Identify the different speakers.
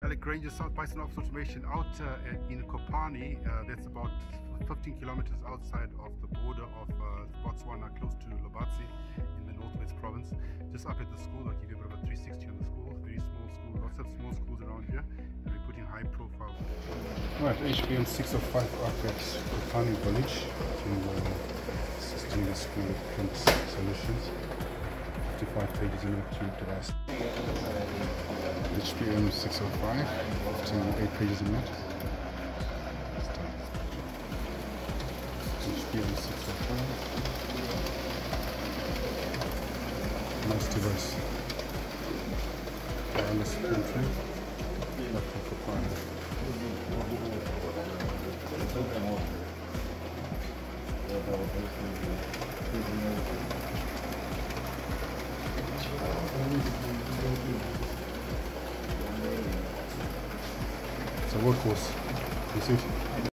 Speaker 1: Alec Ranger, South Bison Office Automation out in Kopani. That's about 15 kilometers outside of the border of Botswana, close to Lobatse in the Northwest Province. Just up at the school, I'll give you a bit of a 360 on the school. Very small school, lots of small schools around here, and we're putting high profile. Right, HBM 605 Architects, Kopani Village, assisting the school with print solutions. 55 pages in it to last. HBM 605, 8 pages in it. HBM 605. Nice device. Wireless printer. Laptop for Kopani. It's a workhorse. You see?